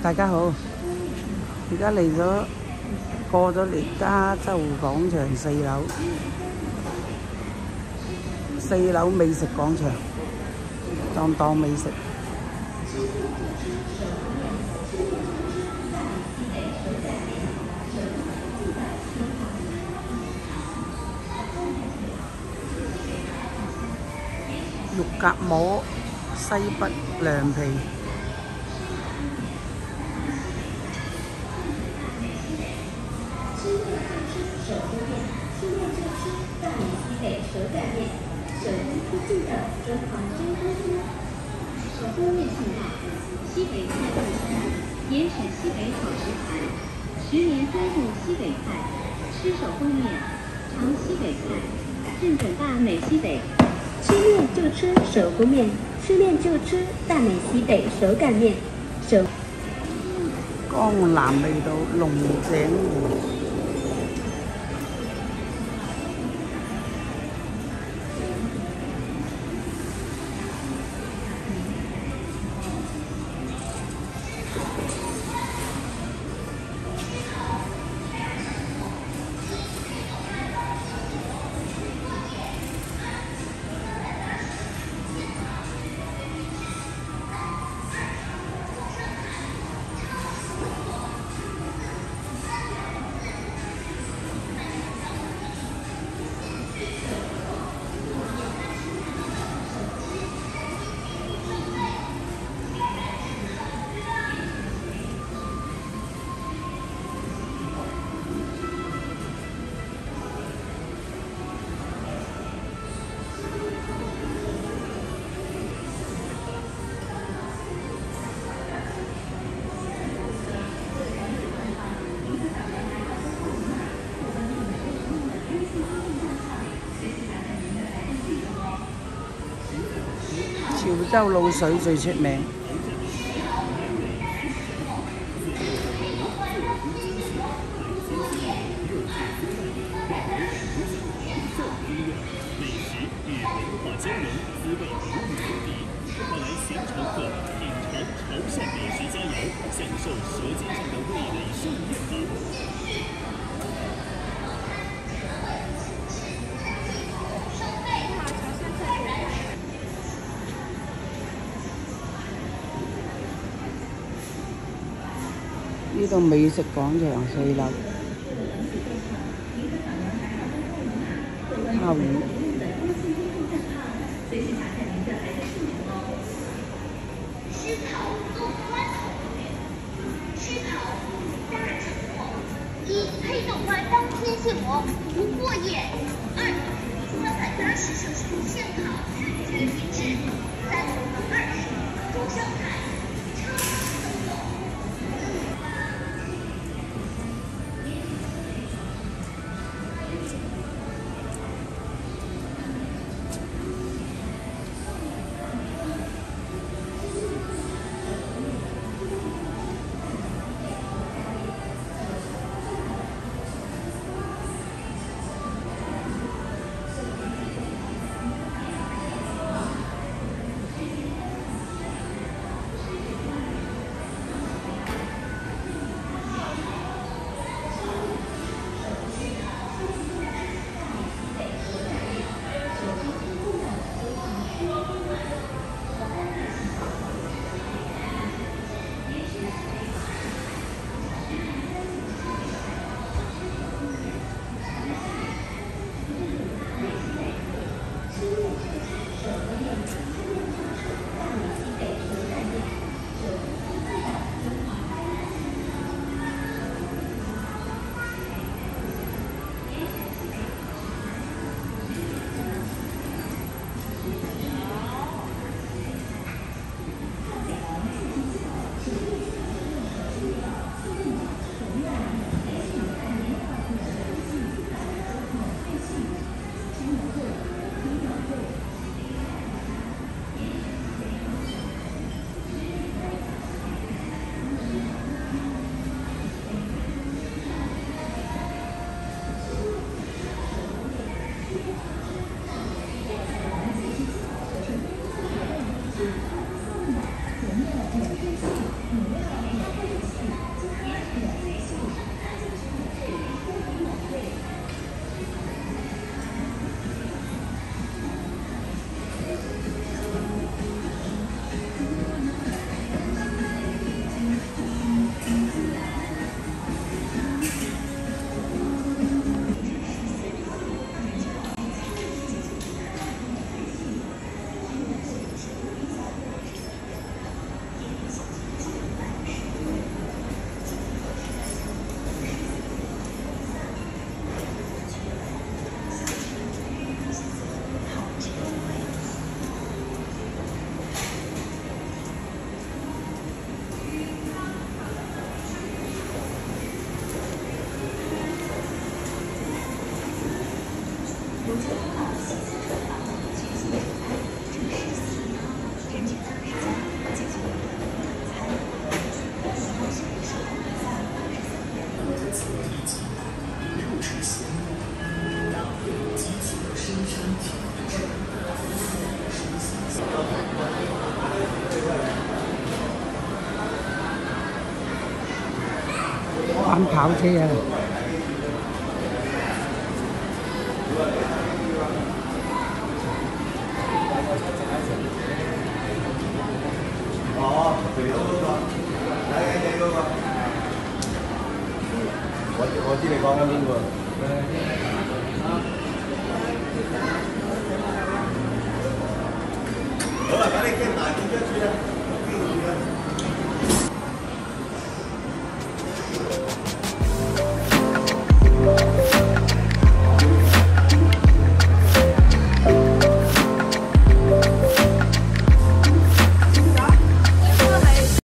大家好，而家嚟咗過咗嚟加州廣場四樓美食廣場，檔美食。肉夾饃、西北涼皮。 手擀面，手工出境的中华真功夫，手工面信号，西北菜特产，盐产西北好食材，10年专注西北菜，吃手工面，尝西北菜，正准大美西北。吃面就吃手工面，吃面就吃大美西北手擀面。 江南味道，龍井湖。潮州滷水最出名。呢度美食廣場4樓，烤魚。 1. 黑豆花当天现磨，无过夜。2. 380摄氏度现烤，直接品质。3. 20. 猪香菜。 玩跑車啊！ 哦，肥佬嗰個，睇你嗰個，我知你講緊邊個。好啦，咁你傾埋點樣算啊？